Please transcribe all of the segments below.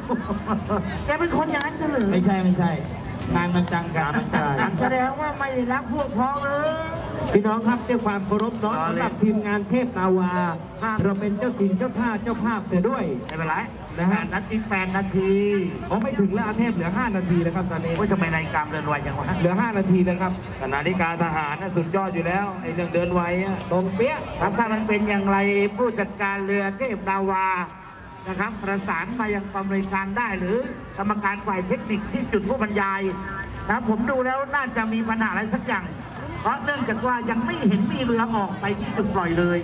แกเป็นคนอย่างนั้นหรือไม่ใช่งานมันจังกันแสดงว่าไม่รักพวกพ้องเลยพี่น้องครับด้วยความเคารพน้องสำหรับทีมงานเทพนาวาเราเป็นเจ้าถิ่นเจ้าท่าเจ้าภาพเสียด้วยไม่เป็นไรนะฮะนัดอีก8 นาทีผมไม่ถึงแล้วอาเทพเหลือ5 นาทีนะครับตอนนี้ว่าจะไปในการเดินไวยังวะเหลือ5 นาทีนะครับนาฬิกาทหารน่ะสุดยอดอยู่แล้วไอ้เรื่องเดินไวตรงเปี้ยครับถ้ามันเป็นอย่างไรผู้จัดการเรือเทพนาวานะครับประสานมายังกองบริการได้หรือกรรมการฝ่ายเทคนิคที่จุดผู้บรรยายนะผมดูแล้วน่าจะมีปัญหาอะไรสักอย่างเพราะเนื่องจากว่ายังไม่เห็นมีเรือออกไปที่จุดปล่อยเลย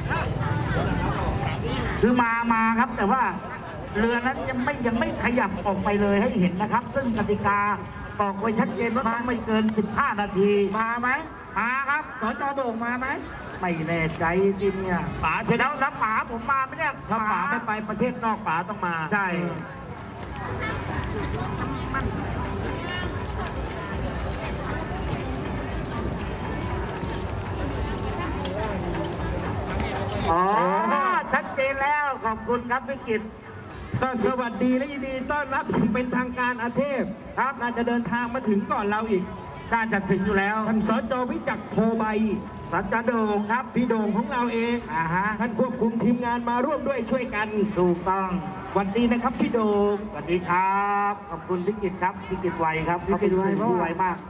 คือมาครับแต่ว่าเรือนั้นยังไม่ขยับออกไปเลยให้เห็นนะครับซึ่งกติกาบอกไว้ชัดเจนว่าต้องไม่เกิน15 นาทีมาไหมมาครับสจ.โด่งมาไหมไม่แน่ใจจริงเนี่ยป๋าเช่นแล้วป๋าผมมาไม่เนี่ยถ้าป๋าไม่ไปประเทศนอกป๋าต้องมาใช่อ๋อชัดเจนแล้วขอบคุณครับพี่กิตสวัสดีและยินดีต้อนรับเป็นทางการอาเทพครับน่าจะเดินทางมาถึงก่อนเราอีกน่าจะถึงอยู่แล้วท่านสจ.วิจักรโทใบสจ.โด่งครับพี่โด่งของเราเองท่านควบคุมทีมงานมาร่วมด้วยช่วยกันถูกต้องวันนี้นะครับพี่โด่งสวัสดีครับขอบคุณพี่กิตครับพี่กิตไวครับพี่กิตไวมาก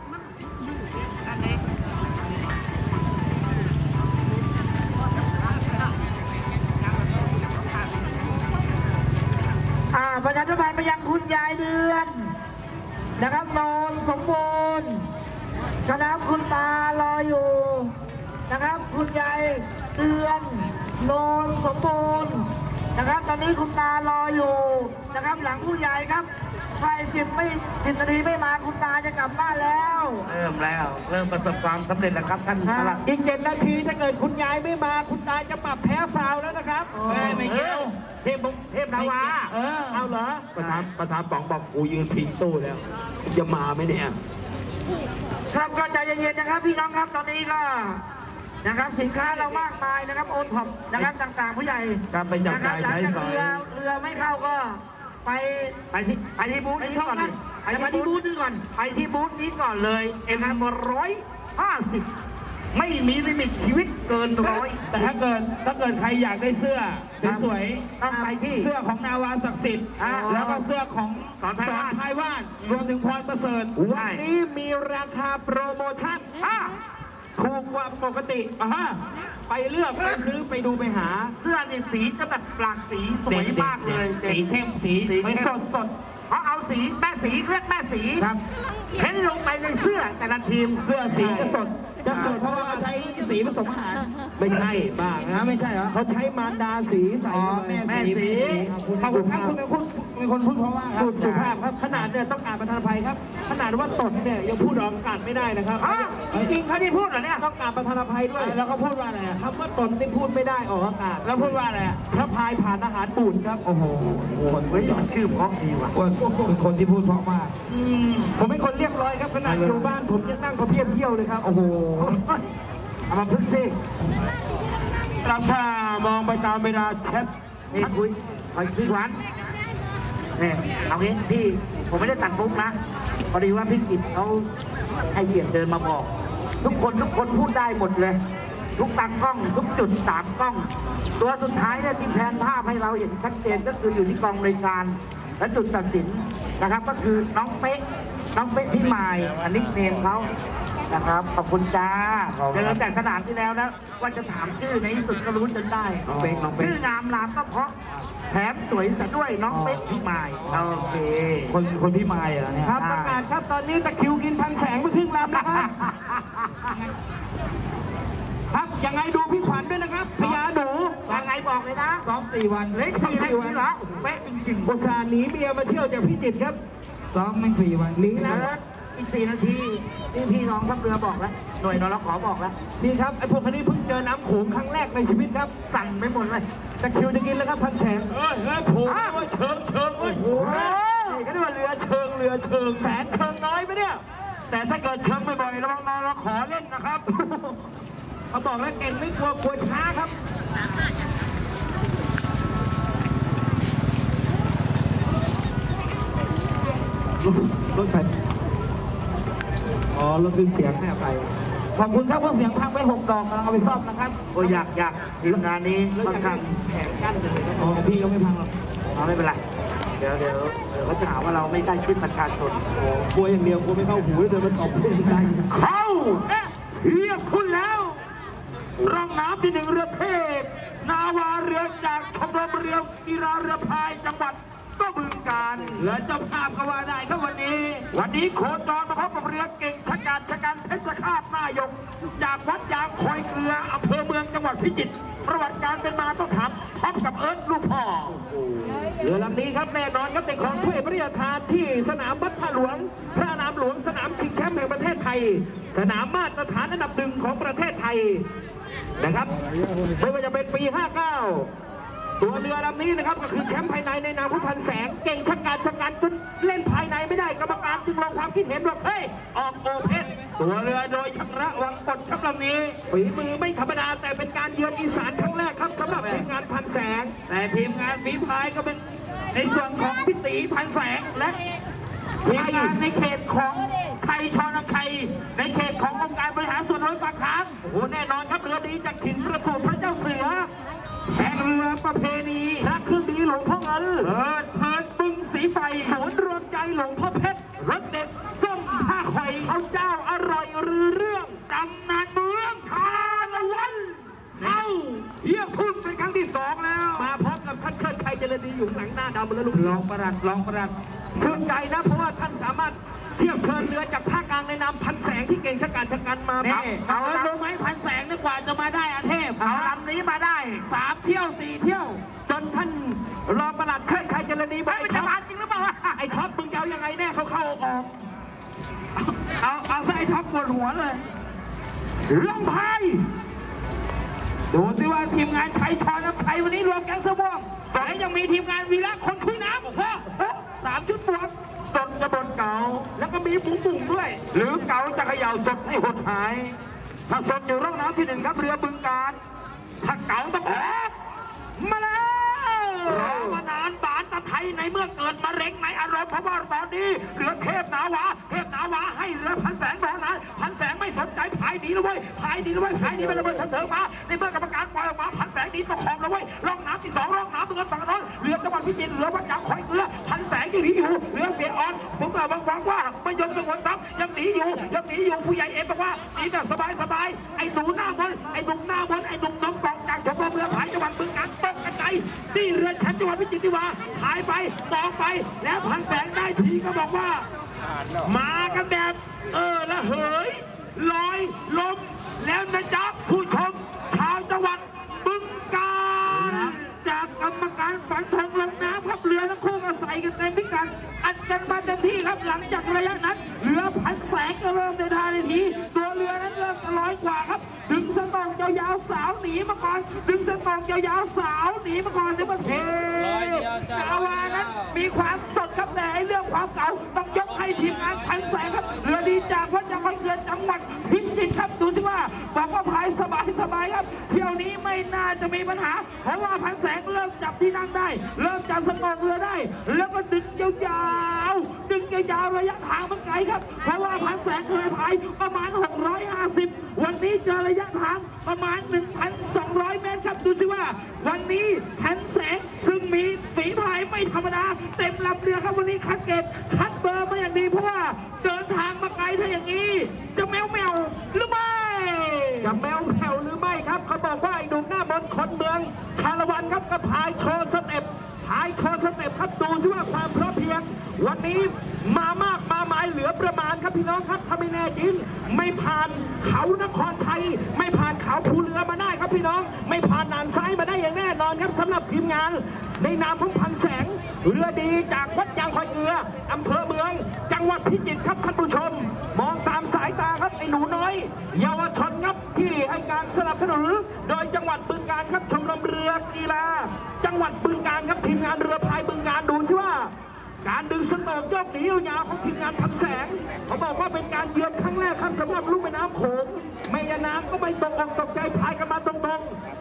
ประชาสัมพันธ์ไปยังคุณยายเดือนนะครับโนนสมบูรณ์นะครับคุณตารออยู่นะครับคุณยายเดือนโนนสมบูรณ์นะครับตอนนี้คุณตารออยู่นะครับหลังผู้ใหญ่ครับภาย10 นาทีไม่มาคุณตาจะกลับบ้านแล้วเริ่มประสบความสำเร็จแล้วครับท่านอีก7 นาทีถ้าเกิดคุณยายไม่มาคุณตาจะปรับแพ้ฟาวแล้วนะครับไม่เกี่ยวเทพนาวาเอาเหรอประธานป๋องบอกกูยืนพิงตู้แล้วจะมาไหมเนี่ยครับก็ใจเย็นๆนะครับพี่น้องครับตอนนี้ก็นะครับสินค้าเรามากมายนะครับโอนท็อปนะครับต่างๆผู้ใหญ่ครับไปจับจ่ายใช้สอยเรือไม่เข้าก็ไปที่บูธนี้ก่อนไปที่บูธนี้ก่อนไปที่บูธนี้ก่อนเลย150ไม่มีลิมิตชีวิตเกิน100 แต่ถ้าเกิดใครอยากได้เสื้อสวยๆต้องไปที่เสื้อของนาวาศักดิ์สิทธิ์แล้วก็เสื้อของสอนไทยว่านรวมถึงพรประเสริฐวันนี้มีราคาโปรโมชั่นถูกกว่าปกติไปเลือกไปซื้อไปดูไปหาเสื้อนี่สีจะแบบปลักสีสวยมากเลยสีเข้มสีสดเขาเอาสีแม่สีเรียกแม่สีครับเพ้นลงไปในเสื้อแต่ละทีมเสื้อสีจะสดเพราะว่าใช้สีผสมอาหารไม่ใช่บ้างนะไม่ใช่เหรอเขาใช้มารดาสีใส่แม่สีขอบคุณครับคุณคนพูดเพราะว่าครับสุภาพครับขนาดเนี่ยต้องการประธานภัยครับขนาดว่าตดเนี่ยยังพูดออกอากาศไม่ได้นะครับจริงเขาที่พูดเหรอเนี่ยต้องการประธานภัยด้วยแล้วเขาพูดว่าอะไรครับว่าตดที่พูดไม่ได้ออกอากาศแล้วพูดว่าอะไรถ้าพายผ่านอาหารปูนครับโอ้โหคนไม่ยอมชื่อเพราะดีว่ะเป็นคนที่พูดเพราะมากผมเป็นคนเรียบร้อยครับขนาดอยู่บ้านผมยังนั่งเขาเพี้ยเลยครับโอ้โหเอามาพึ่งสิเราถ้ามองไปตามเวลาแชทคุยพี่ขวัญเนี่ยเอางี้พี่ผมไม่ได้ตัดปุ๊บนะพอดีว่าพี่กิตเขาให้เกียรติเดินมาบอกทุกคนพูดได้หมดเลยทุกตากล้องทุกจุด3 กล้องตัวสุดท้ายเนี่ยที่แพนภาพให้เราเห็นชัดเจนก็คืออยู่ที่กองบริการและจุดตัดสินนะครับก็คือน้องเป๊กพี่หมายอันนี้เนมเขานะครับขอบคุณจ้าเจอแต่สนามที่แล้วนะว่าจะถามชื่อในที่สุดก็รู้จนได้ชื่องามรามก็เพราะแถมสวยซะด้วยน้องเป๊กพี่หมายโอเคคนพี่หมายเหรอเนี่ยครับประกาศครับตอนนี้ตะคิวกินพันแสงเมื่อครึ่งลำนะครับครับยังไงดูพี่ขวัญด้วยนะครับพญาหนูยังไงบอกเลยนะซ้อม4 วันเล็ก4 วันเหรอเป๊ะจริงๆอุตส่าห์หนีเมียมาเที่ยวจากพิจิตรครับซ้อมไม่4 วันหนีแล้วอีก4 นาทีพี่น้องทัพเรือบอกแล้วหน่วยนรขอบอกแล้วนี่ครับไอ้พวกนี้เพิ่งเจอน้ำโขงครั้งแรกในชีวิตครับสั่นไม่หมดเลยตะคิวจะกินแล้วครับพันแสงโผล่ว่าเชิงโอ้โหก็เรียกว่าเรือเชิงแสนเชิงน้อยไหมเนี่ยแต่ถ้าเกิดเชิงบ่อยๆระวังนรขอเล่นนะครับเขาบอกแล้วเก่งไม่กลัวช้าครับรถไฟอ๋อรถดึงเสียงให้ไปขอบคุณครับเพื่อนเสียงพังไป6 ดอกเอาไปซ่อมนะครับโอ้อยากทีมงานนี้ค่อนข้างแข่งกั้นเลยอ๋อพี่ก็ไม่พังหรอกเอาไม่เป็นไรเดี๋ยวเขาจะหาว่าเราไม่ได้ชิดประชาชนโอ้กลัวอย่างเดียวกลัวไม่เข้าหูเดินมาตบพูดไม่ได้เข้าเรียกคุณแล้วร่องน้ำที่1เรือเทพนาวาเรือจากชมรมเรือกีฬาเรือพายจังหวัดก็บึงการและเจ้าภาพก็ว่าได้ครับวันนี้โคจรมาพบกับเรือเก่งชะกันเพชรฆาตนายกจากวัดยางคอยเกลืออำเภอเมืองจังหวัดพิจิตรประวัติการเป็นมาต้องถามพบกับเอิร์ธลูกพ่อเรือลำนี้ครับแน่นอนครับเป็นของถ้วยพระราชทานที่สนามวัดพระหลวงพระนามหลวงสนามชิงแชมป์แห่งประเทศไทยสนามมาตรฐานอันดับ1ของประเทศไทยนะครับไม่ว่าจะเป็นปี 59ตัวเรือลำนี้นะครับก็คือแชมป์ภายในในนามผู้พันแสงเก่งชะกันจนเล่นภายในไม่ได้กรรมการจึงลงความคิดเห็นว่าเฮ้ยออกโอเพ่นตัวเรือโดยชำระวังกดแชมป์ลำนี้ฝีมือไม่ธรรมดาแต่เป็นการเยือนอีสานครั้งแรกครับสำหรับทีมงานพันแสงแต่ทีมงานฝีพายก็เป็นในส่วนของพิตีพันแสงและทีมงานในเขตของไทยชนไทยในเขตขององค์การบริหารส่วนร้อยปากค้างโอ้โหแน่นอนครับเรือดีจากถิ่นประสูติพระเจ้าเสือแข่งเรือประเพณีพระเครื่องดีหลวงพ่อเงินเพิดบึงสีไฟศูนย์รวมใจหลวงพ่อเพชรรสเด็ดส้มผ้าไข่ข้าวเจ้าอร่อยรือเรื่องตำนานเมืองทานวันเยี่ยมพุ่งเป็นครั้งที่2แล้วมาพร้อมกับท่านเชิดชัยเจริญดีอยู่หลังหน้าดำแล้วลูกรองประหลัดชื่นใจนะเพราะว่าท่านสามารถเทียบเชิญเรือจากภาคกลางในนามพันแสงที่เก่งชะกันมาเอารู้ไหมพันแสงนี่กว่าจะมาได้อาเทพเอาลำนี้มาได้3 เที่ยว 4 เที่ยวจนท่านรองประหลัดเชิดชัยเจริญดีบอกไอ้ท็อปจริงหรือเปล่าวะไอ้ท็อปมึงจะเอายังไงแน่เข้าออกเอาซะไอ้ท็อปปวดหัวเลยเรื่องพายดูสิว่าทีมงานชัยชนะไทยวันนี้รวมแก๊งเสื้อม่วงแต่ยังมีทีมงานวีระคนคุยน้ำ3 ชุดบวกสดจะบนเก่าแล้วก็มีปุ๋งด้วยหรือเก่าจะเขย่าสดให้หดหายถ้าสดอยู่ร่องน้ำที่1ครับเรือบึงการถ้าเก่าต้องมาแล้วรอมานานบานตะไทยในเมื่อเกิดมะเร็งในอารมณ์เพราะว่าตอนนี้เรือเทพนาวาให้เรือพันแสงบอกนะพันแสงไม่สนใจพายดีแล้วเว้ยพายดีไม่ระเบิดเถิงมาในเมื่อกรรมการปล่อยออกมาพันแสงดีตกคลองแล้วเว้ยร่องน้ำที่2ร่องน้ำเรือฝั่งโน้นเรือจังหวัดพิจิตรเรือวัดยางคอยเกลือพันแสงยังหนีอยู่เรือเสียอ่อนผมก็บอกว่าไม่ยอมสงวนทรัพย์ยังหนีอยู่ผู้ใหญ่เอ็มบอกว่าหนีแบบสบายไอ้หนูหน้ามนไอ้หนุ่มน้องกองจากชมรมเรือพายจังหวัดบึงกาฬตกกระจายที่เรือแชมป์จังหวัดพิจิตรที่ว่าหายไปมองไปแล้วพันแสงได้ทีก็บอกว่ามากันแบบละเหยลอยลมแล้วนะจ๊ะผู้ชมชาวจังหวัดบึงกาฬจากกรรมการฝังธงลงน้ำครับเรือทั้งคู่ก็ใส่กันเต็มพิกัดอัดกันมาเต็มที่ครับหลังจากระยะนั้นเรือพันแสงก็เริ่มเดินทางในทีตัวเรือนั้นเริ่ม100 กว่าครับดึงสตองยาวๆสาวหนีมาก่อนดึงสตองยาวๆสาวหนีมาก่อนในประเทศนาวานั้นมีความสดครับแต่เรื่องความเก่าต้องยกให้ทีมงานพันแสงครับเรือดีจากวัดยางคอยเกลือจังหวัดพิจิตรครับดูสิว่าบอกว่าพายสบายครับเที่ยวนี้ไม่น่าจะมีปัญหาเพราะว่าพันแสงเริ่มจับที่นั่งได้เริ่มจับสตองเรือได้แล้วก็ดึงยาวระยะทางมันไกลครับเพราะว่าพันแสงเคยพายประมาณ650วันนี้เจอระยะทางประมาณ 1,200 เมตรครับดูสิว่าวันนี้พันแสงซึ่งมีฝีพายไม่ธรรมดาเต็มลำเรือครับวันนี้คัดเกตคัดเบอร์มาอย่างดีเพราะว่าเดินทางมาไกลถ้าอย่างนี้จะแมวหรือไม่จะแมวหรือไม่ครับเขาบอกว่าไอ้หนุ่มหน้าบนคนเมืองชาละวันครับก็พายโชว์สเต็ปครับดูสิว่าความพร้อมเพรียงวันนี้มามากมาหมายเหลือประมาณครับพี่น้องครับถ้าไม่แน่จริงไม่ผ่านเขานครไทยไม่ผ่านเขาภูเรือมาได้ครับพี่น้องไม่ผ่านด่านซ้ายมาได้อย่างแน่นอนครับสำหรับทีมงานในนามของพันแสงเรือดีจากวัดยางคอยเกลืออำเภอเมืองจังหวัดพิจิตรครับท่านผู้ชมมองตามสายตาครับไอ้หนูน้อยเยาวชนครับที่ให้การสนับสนุนโดยจังหวัดบึงกาฬครับชมรมเรือกีฬาจังหวัดบึงกาฬครับทีมงานเรือพายบึงกาฬดูที่ว่าการดึงสโตกยกหนียาวของทีมงานพันแสงเขาบอกว่าเป็นการเยือนครั้งแรกครับสำหรับลุ่มแม่น้ำโขงแม่ยาน้ำก็ไม่ตกใจพายกันมาตรงๆดึงสโต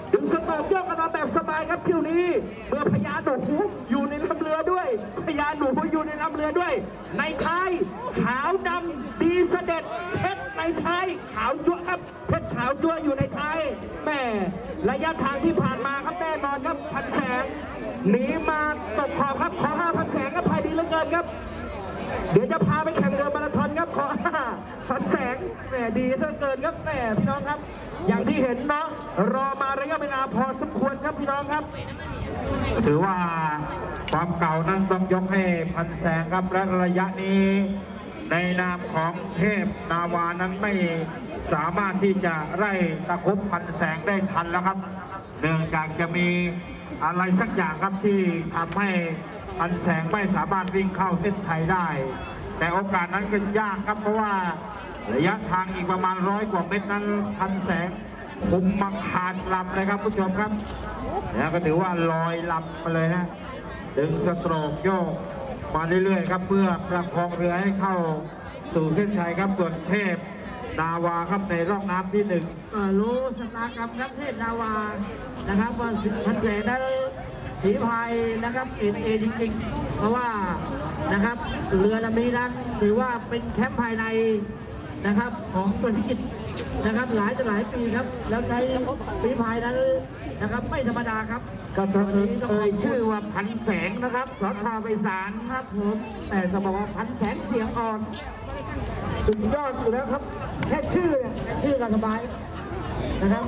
แบบโยกกันมาแบบสบายครับคิวนี้เมื่อพญาหนูอยู่ในลำเรือด้วยพญาหนูอยู่ในลำเรือด้วยในท้ายขาวดำดีเสด็จเพชรในท้ายขาวจั่วครับเพชรขาวจั่วอยู่ในท้ายแม่ระยะทางที่ผ่านมาครับแน่นอนครับพันแสงหนีมาตกขอบครับขอ5,000 แสงครับภายดีเหลือเกินครับเดี๋ยวจะพาไปแข่งเรือมาราธอนครับขอ5,000 แสงแหมดีเหลือเกินครับแหมพี่น้องครับอย่างที่เห็นเนาะรอมาระยะเวลาพอสมควรครับพี่น้องครับถือว่าความเก่านั้นต้องยกให้พันแสงครับและระยะนี้ในนามของเทพนาวานั้นไม่สามารถที่จะไล่ตะคุบพันแสงได้ทันแล้วครับเนื่องจากจะมีอะไรสักอย่างครับที่ทำให้พันแสงไม่สามารถวิ่งเข้าเส้นชัยได้แต่โอกาสนั้นก็ยากครับเพราะว่าระยะทางอีกประมาณ100 กว่าเมตรนั้นพันแสงคุมมาขาดลำเลยครับผู้ชมครับแล้วก็ถือว่าลอยลำมาเลยนะดึงสโตรกโยกมาเรื่อยๆครับเพื่อประคองเรือให้เข้าสู่เส้นชัยครับส่วนเทพนาวาครับในร่องน้ำที่1 รู้ชะตากรรมครับเทพนาวานะครับว่าพันแสงนั้นฝีพายนะครับเอจริงๆเพราะว่านะครับเรือลำนี้นั้นถือว่าเป็นแชมป์ภายในนะครับของตัวพิจิตรนะครับหลายปีครับแล้วใช้ฝีพายนั้นนะครับไม่ธรรมดาครับก็ต้องชื่อว่าพันแสงนะครับสทไปศาลครับผมแต่จะบอกว่าพันแสงเสียงอ่อนสุดยอดอยู่แล้วครับแค่ชื่อก็สบายนะครับ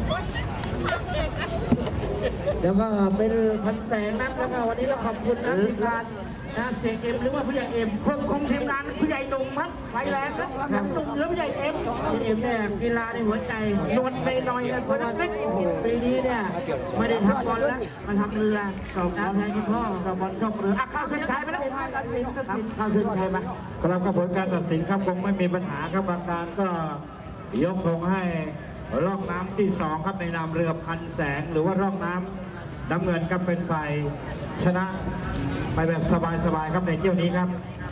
แล้วก็เป็นพันแสงนักแล้วก็วันนี้เราขอบคุณนะทีมงานนะเสียเอ็มหรือว่าผู้ใหญ่เอ็มคงทีมงานผู้ใหญ่หนุ่มครับไฟแรงครับหนุ่มหรือผู้ใหญ่เอ็มเนี่ยกีฬาในหัวใจนวลไปหน่อยคนเล็กปีนี้เนี่ยไม่ได้ทำบอลแล้วมาทำเรือสองการแทนคุณพ่อกับบอลชกเรือเข้าเส้นชัยไปแล้วเข้าเส้นชัยมาเราก็ผลการตัดสินครับคงไม่มีปัญหาครับบางการก็ยกธงให้ร่องน้ำที่2ครับในนามเรือพันแสงหรือว่าร่องน้ำน้ำเงินครับเป็นฝ่ายชนะไปแบบสบายๆครับในเที่ยวนี้ครับ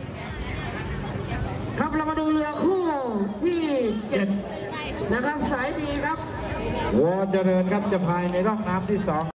ครับเรามาดูเรือคู่ที่7นะครับสายดีครับวอเจริญครับจะพายในร่องน้ำที่2